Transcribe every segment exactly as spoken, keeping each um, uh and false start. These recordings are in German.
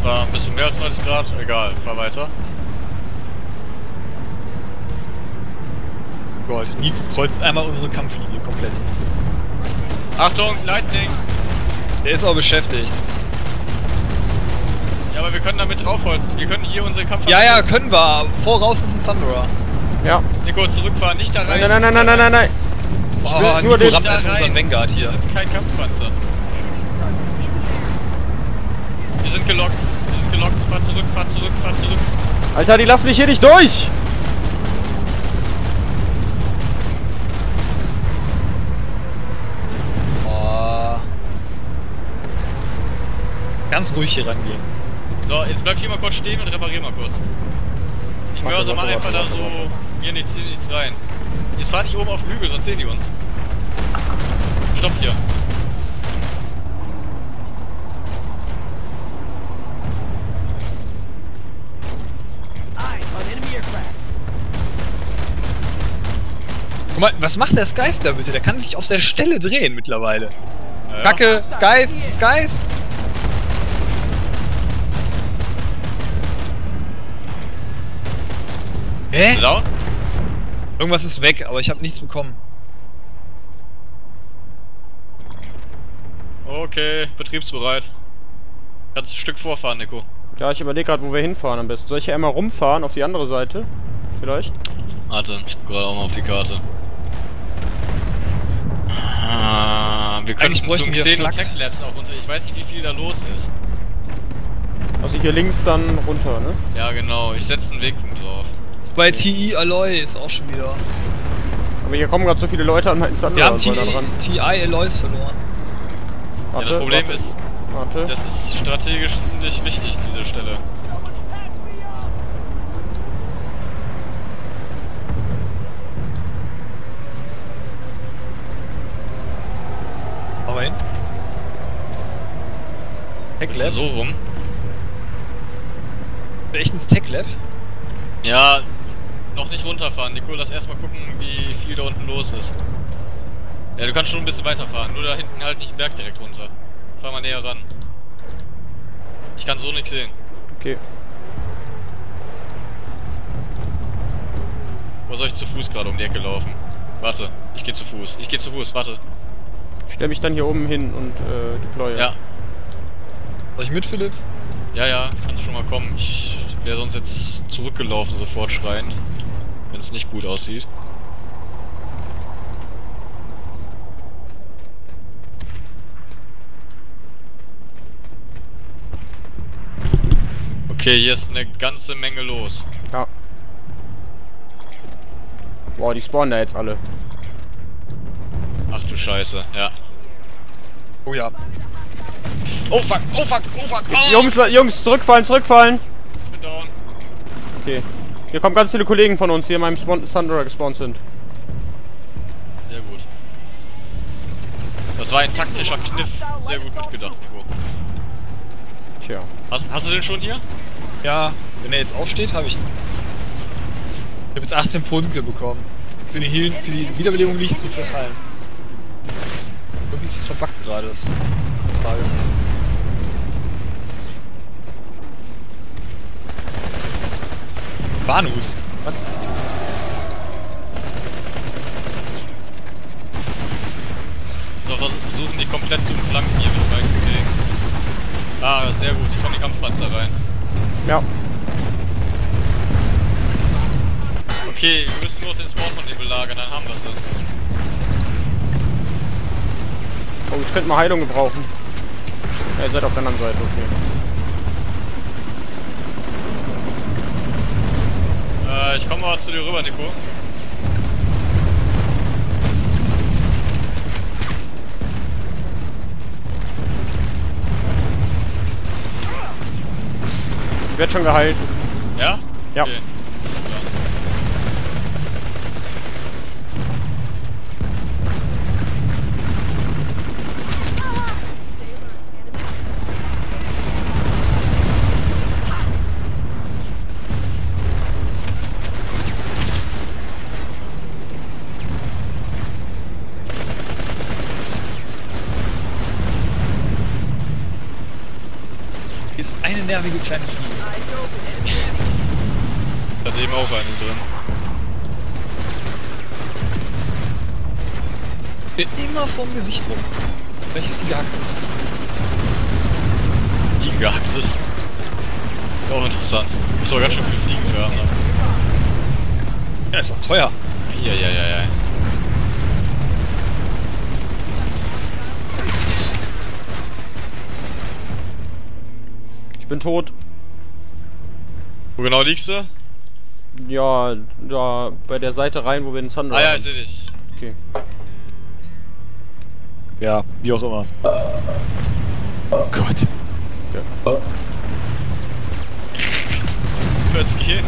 War ein bisschen mehr als neunzig Grad, egal, fahr weiter. Gott, Nick kreuzt einmal unsere Kampflinie komplett. Achtung, Lightning! Der ist auch beschäftigt. Ja, aber wir können damit draufholzen. Wir können hier unsere Kampf... Ja, ja, können wir. Voraus ist ein Thunderer. Ja. Nico, zurückfahren, nicht da rein. Nein, nein, nein, nein, nein, nein, nein. Ich will will nur nur den den rammt da erstmal rein. unseren Vanguard hier. Wir sind kein Kampfpanzer. Wir sind gelockt. Wir sind gelockt. Fahr zurück, fahr zurück, fahr zurück. Alter, die lassen mich hier nicht durch! Oh. Ganz ruhig hier rangehen. So, jetzt bleib hier mal kurz stehen und reparier mal kurz. Ich Warte, mörse mal warte, einfach warte, da warte, so... warte. Hier nichts, hier nichts rein. Jetzt fahr nicht oben auf den Hügel, sonst sehen die uns. Stopp hier. Guck mal, was macht der Skies da bitte? Der kann sich auf der Stelle drehen mittlerweile. Ja, ja. Kacke, Skies, Skies! Hä? Bist du down? Irgendwas ist weg, aber ich habe nichts bekommen. Okay, betriebsbereit. Kannst ein Stück vorfahren, Nico. Ja, ich überlege gerade, wo wir hinfahren am besten. Soll ich hier einmal rumfahren auf die andere Seite? Vielleicht? Warte, ich guck gerade auch mal auf die Karte. Ah, wir können Eigentlich bräuchten zum wir Xeno Flak. Tech Labs auch unter. Ich weiß nicht, wie viel da los ist. Also hier links dann runter, ne? Ja, genau. Ich setze einen Wegpunkt drauf. Bei T I Alloy ist auch schon wieder. Aber hier kommen gerade so viele Leute an ins Wir haben andere T da dran. I Alloys verloren. Ja, Warte, das Problem warte, ist, warte. das ist strategisch ziemlich wichtig, diese Stelle. Aber hin. Tech Bist du Lab? so rum? Echt ins Tech Lab? Ja, noch nicht runterfahren. Nico, lass erstmal gucken, wie viel da unten los ist. Ja, du kannst schon ein bisschen weiterfahren. Nur da hinten halt nicht den Berg direkt runter. Fahr mal näher ran. Ich kann so nichts sehen. Okay. Wo soll ich zu Fuß gerade um die Ecke laufen? Warte, ich gehe zu Fuß. Ich gehe zu Fuß, warte. Ich stell mich dann hier oben hin und äh, deploye. Ja, Soll ich mit, Philipp? ja, ja, kannst schon mal kommen. Ich wäre sonst jetzt zurückgelaufen, sofort schreiend. Wenn es nicht gut aussieht. Okay, hier ist eine ganze Menge los. Ja. Boah, die spawnen da jetzt alle. Ach du Scheiße, ja. Oh ja. Oh fuck, oh fuck, oh fuck! Oh! Jungs, Jungs, zurückfallen, zurückfallen! Ich bin down. Okay. Hier kommen ganz viele Kollegen von uns, die in meinem Spawn Thunderer gespawnt sind. Sehr gut. Das war ein taktischer Kniff. Sehr gut mitgedacht, Nico. Tja. Hast, hast du den schon hier? Ja, wenn er jetzt aufsteht, habe ich ihn. Ich habe jetzt achtzehn Punkte bekommen. Für die, Heal für die Wiederbelebung liegt zu festheilen. Irgendwie ist das verbuggt gerade, das Frage. Banus. Was? So, versuchen die komplett zu flanken hier mit meinen Kollegen. Ah, sehr gut. Hier kommen die Kampfpanzer rein. Ja. Okay, wir müssen nur den Spawn von denen belagern, dann haben wir es. Oh, ich könnte mal Heilung gebrauchen. Ja, ihr seid auf der anderen Seite, okay. Äh, ich komme mal zu dir rüber, Nico. Ich werd schon geheilt. Ja? Ja. Okay. Alles klar. ist eine nervige kleine Fliege. Da ist eben auch eine drin. Wird immer vom Gesicht rum. Welches die gehackt ist. Die gehackt ist. Auch interessant. Ist doch ganz schön viel Fliegen für haben. Ne? Ja, ist doch teuer. Ja, ja, ja, ja. Ich bin tot. Wo genau liegst du? Ja, da bei der Seite rein, wo wir den Thunder Ah ja, haben. ich seh dich. Okay. Ja, wie auch immer. Oh Gott. Ja. Wird's gehen?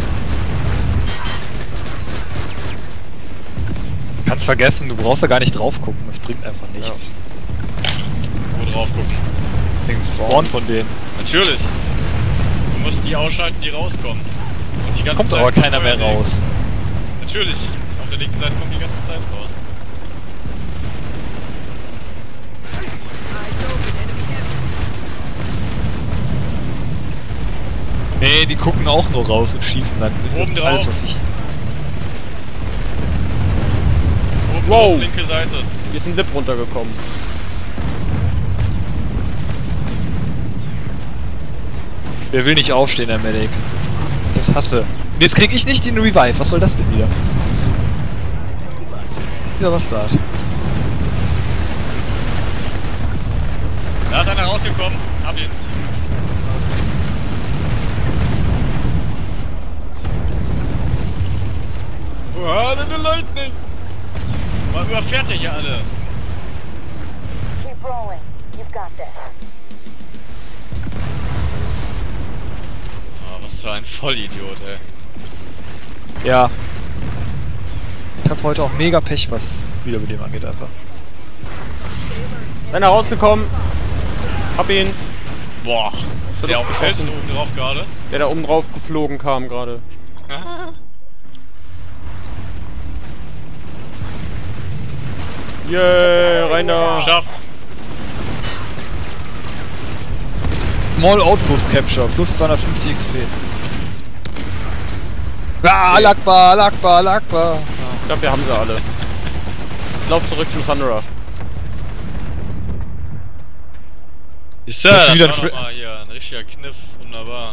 Du kannst vergessen, du brauchst da gar nicht drauf gucken, das bringt einfach nichts. Wo drauf gucken? Den Spawn von denen. Natürlich. Du musst die ausschalten, die rauskommen. Und die ganze Kommt Zeit aber keiner mehr Feuer legen. raus. Natürlich. Auf der linken Seite kommt die ganze Zeit raus. Nee, die gucken auch nur raus und schießen dann. Oben drauf. Alles, was ich... Oben Wow. drauf, linke Seite. Hier ist ein Lip runtergekommen. Wer will nicht aufstehen, der Medic? Das hasse. Und jetzt krieg ich nicht den Revive. Was soll das denn wieder? Wieder was da. Da ist einer rausgekommen. Hab ihn. Boah, the lightning! Man überfährt der hier alle. Keep rolling. You've got this. Oh, was für ein Vollidiot, ey. Ja. Ich hab heute auch mega Pech, was Wiederbeleben angeht einfach. Ist einer rausgekommen. Hab ihn. Boah. wird Der doch auf dem Feld geschossen. oben drauf gerade. Der da oben drauf geflogen kam gerade. Yeah, rein da. Schaff. Small Outpost Capture, plus zweihundertfünfzig X P. Ah, Alakbar, Alakbar, Alakbar. Ich glaube, wir haben sie alle. Lauf zurück zum Thunderer. Ist ja, Das ist das wieder war ein doch Fri- mal hier ein richtiger Kniff. Wunderbar.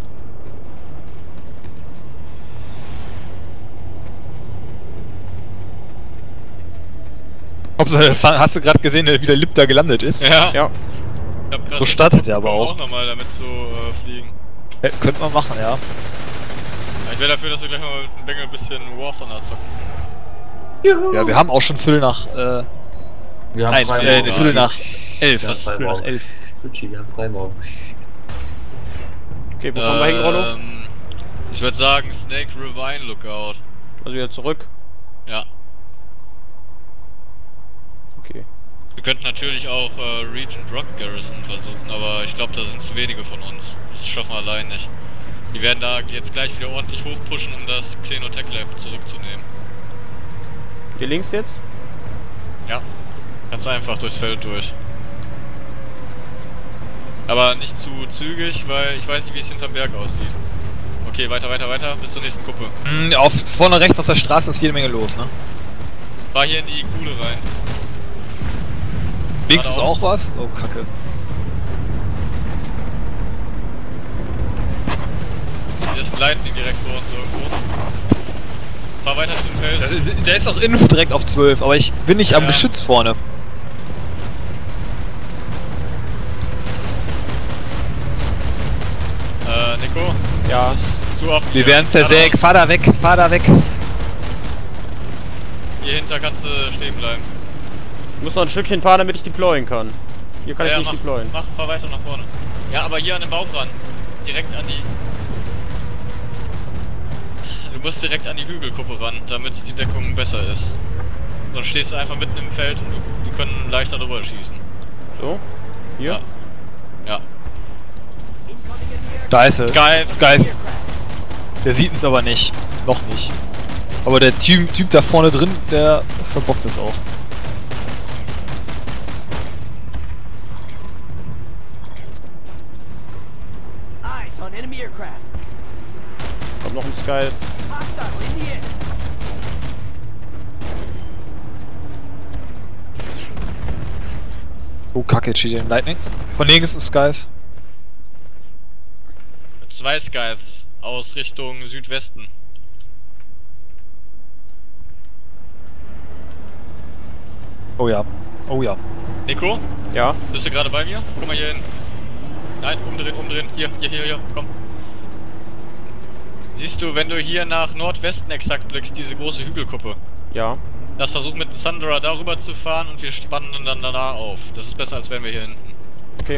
Hauptsache, hast du gerade gesehen, wie der Lip da gelandet ist? Ja. Ja. Ich hab grad So startet er aber auch auch. nochmal damit zu äh, fliegen. Ja, könnte man machen, ja. Ja, ich wäre dafür, dass wir gleich mal mit dem Bengel ein bisschen War Thunder zocken. Ja, wir haben auch schon Viertel nach, äh, Wir haben eins, äh, Freimorgen. ne, Viertel nach elf. Wir haben Viertel nach Freimorgen. elf. Gucci, wir haben Freimorgen. Okay, wo fahren wir hin, Rollo? Ähm, ich würde sagen Snake Ravine Lookout. Also wieder zurück. Ja. Okay. Wir könnten natürlich auch äh, Regent Rock Garrison versuchen, aber ich glaube, da sind zu wenige von uns. Das schaffen wir allein nicht. Die werden da jetzt gleich wieder ordentlich hochpushen, um das Xenotech Lab zurückzunehmen. Hier links jetzt? Ja. Ganz einfach durchs Feld durch. Aber nicht zu zügig, weil ich weiß nicht, wie es hinterm Berg aussieht. Okay, weiter, weiter, weiter, bis zur nächsten Kuppe. Mm, auf, vorne rechts auf der Straße ist jede Menge los, ne? Fahr hier in die Kuhle rein. Links ist Geradeaus. auch was? Oh, Kacke. Hier ist ein Lightning direkt vor uns irgendwo. Fahr weiter zum Feld. Da ist, da ist auch Inf direkt auf zwölf, aber ich bin nicht am Ja. Geschütz vorne. Äh, Nico? Ja. Zu oft. Wir hier. werden zersägt. Fahr da weg, fahr da weg. Hier hinter kannst du stehen bleiben. Ich muss noch ein Stückchen fahren, damit ich deployen kann. Hier kann ja, ich nicht mach, deployen. Mach, fahr weiter nach vorne. Ja, aber hier an den Bauch ran. Direkt an die... Du musst direkt an die Hügelkuppe ran, damit die Deckung besser ist. Sonst stehst du einfach mitten im Feld und du, die können leichter drüber schießen. So. Hier. Ja. Ja. Da ist er. Geil. Ist geil. Der sieht uns aber nicht. Noch nicht. Aber der Typ, typ da vorne drin, der verbockt es auch. on enemy aircraft. Kommt noch ein Sky. Hostile in the air. Oh, kacke, jetzt steht hier ein Lightning. Von links ist Skype. Zwei Skypes aus Richtung Südwesten. Oh ja. Oh ja. Nico, Ja. bist du gerade bei mir? Guck mal hier hin. Nein, umdrehen, umdrehen. Hier, hier, hier, hier. Komm. Siehst du, wenn du hier nach Nordwesten exakt blickst, diese große Hügelkuppe. Ja. Lass versuchen mit dem Thunderer darüber zu fahren und wir spannen dann danach auf. Das ist besser, als wären wir hier hinten. Okay.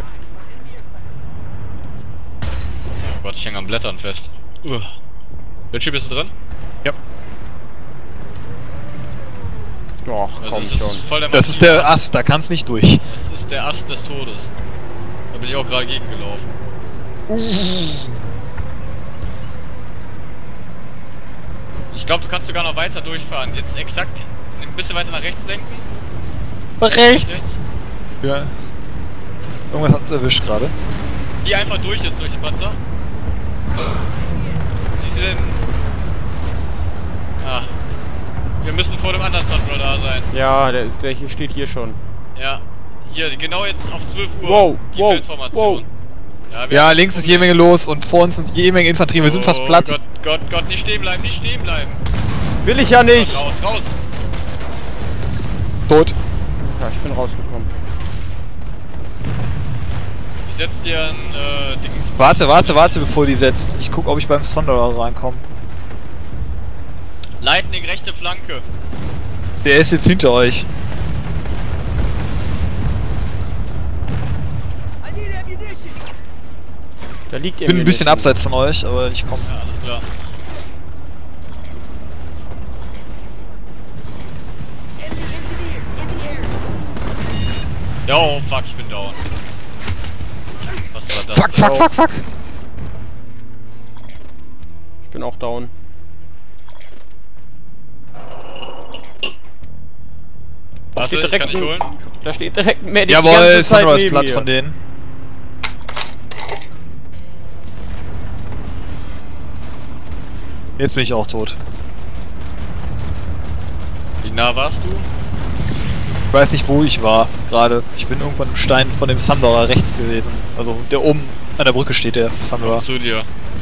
Oh Gott, ich hänge am Blättern fest. Uh. Richie, bist du drin? Ja. Och, Also komm das ist schon. voll der Das ist massive der Ast, da kann's nicht durch. Das ist der Ast des Todes. Da bin ich auch gerade gegengelaufen. Ich glaube, du kannst sogar noch weiter durchfahren. Jetzt exakt ein bisschen weiter nach rechts denken. Rechts! Ja. Irgendwas hat uns erwischt gerade. Die einfach durch jetzt durch den Panzer. Die sind... Ah. Wir müssen vor dem anderen Thunderer da sein. Ja, der, der hier steht hier schon. Ja. Hier, genau jetzt auf zwölf Uhr. Wow, die wow, Feldformation. wow. Ja, wir Ja, haben links ist ein jede Menge Problem. los und vor uns sind jede Menge Infanterie. Wir sind fast Oh platt. Gott, Gott, Gott, nicht stehen bleiben, nicht stehen bleiben. Will ich ja nicht! Raus, raus. Tot. Ja, ich bin rausgekommen. Ich setz dir ein äh, Ding. Warte, warte, warte, bevor die setzt. Ich guck, ob ich beim Thunderer reinkomme. Lightning, rechte Flanke. Der ist jetzt hinter euch. I need ammunition. Da liegt Ich bin ein bisschen abseits von euch, aber ich komme. Ja, alles klar. Enemy engineer in the air. Ja, oh, fuck, ich bin down. Was war das? Fuck, fuck, fuck, fuck! Ich bin auch down. Warte, steht ich direkt kann dich ein- holen. Da steht direkt ein Medic die Jawohl, ganze Zeit Thunderer ist neben platt mir. von denen. Jetzt bin ich auch tot. Wie nah warst du? Ich weiß nicht, wo ich war gerade. Ich bin irgendwann im Stein von dem Thunderer rechts gewesen. Also der oben an der Brücke steht, der Thunderer. Zu dir.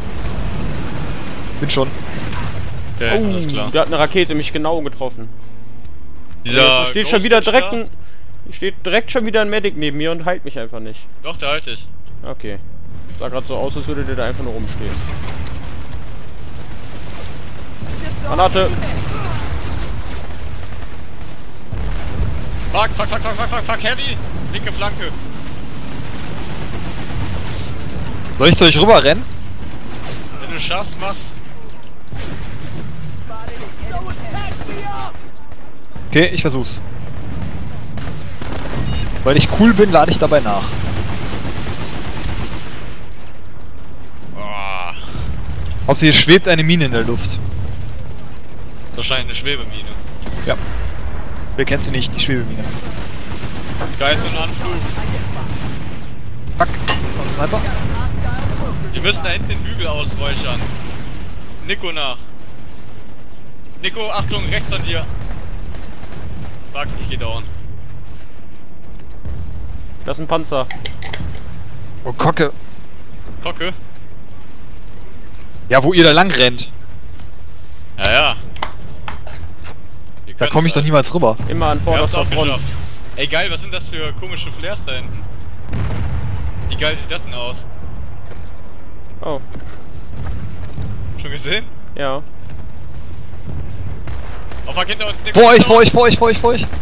Bin schon. Okay, alles klar. Oh, der hat eine Rakete mich genau getroffen. Dieser Da steht schon Ghost wieder Witch direkt da? ein... Steht direkt schon wieder ein Medic neben mir und heilt mich einfach nicht. Doch, der halte ich. Okay. Sah gerade so aus, als würde der da einfach nur rumstehen. Just saw Granate! Fuck, fuck, fuck, fuck, fuck, fuck, fuck, heavy! Linke Flanke. Soll ich zu euch rüber rennen? Wenn du schaffst, mach's. spotted an enemy. Patch me up. Okay, ich versuch's. Weil ich cool bin, lade ich dabei nach. Oh, Hauptsächlich schwebt eine Mine in der Luft. wahrscheinlich eine Schwebemine. Ja. Wer kennt sie nicht, die Schwebemine? Geil für einen Anflug. Fuck, ist noch ein Sniper? Wir müssen da hinten den Hügel ausräuchern. Nico nach. Nico, Achtung, rechts von dir. Fuck, ich geh down. Das ist ein Panzer. Oh, Kocke. Kocke? Ja, wo ihr da lang rennt. Ja, ja. Wir Da können's komme ich doch halt. niemals rüber. Immer an Wir haben's vorderster auch Front. geschafft. Ey, geil, was sind das für komische Flares da hinten? Wie geil sieht das denn aus? Oh, Schon gesehen? ja. Oh fuck, hinter uns, Nico. Vor euch, hinter vor uns. euch, vor euch, vor euch, vor euch.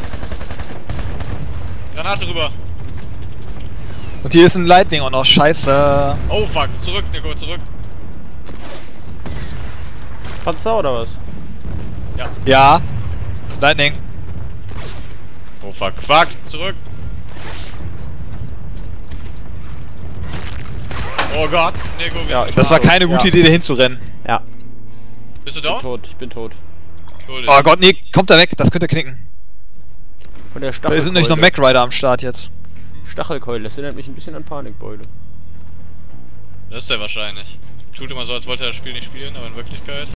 Granate rüber. Und hier ist ein Lightning auch noch, scheiße. Oh fuck, zurück, Nico, zurück. Panzer oder was? Ja. Lightning. Oh fuck, fuck, zurück. Oh Gott, Nico, wir Ja, sind ich Das war tot. keine gute Ja. Idee, dahin zu rennen. Ja, Bist du ich bin down? tot, ich bin tot. Schuldig. Oh Gott, nee, kommt da weg, das könnt ihr knicken. Von der Da Stachelkeule. sind nämlich noch Mac Rider am Start jetzt. Stachelkeule, das erinnert mich ein bisschen an Panikbeule. Das ist der wahrscheinlich. Tut immer so, als wollte er das Spiel nicht spielen, aber in Wirklichkeit...